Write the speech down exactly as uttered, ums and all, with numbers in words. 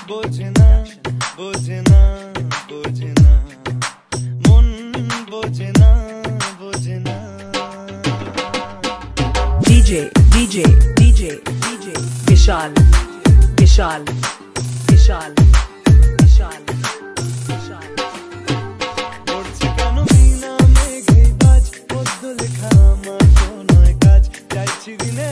বোঝে না বোঝে না বোঝে না মন বোঝে না বোঝে না DJ DJ DJ DJ Vishal Vishal Vishal Vishal Vishal পড়ছে কেন বিনা মেঘে বাজ পদ্ম লেখা আমার তো নয় কাজ চাইছি দিনে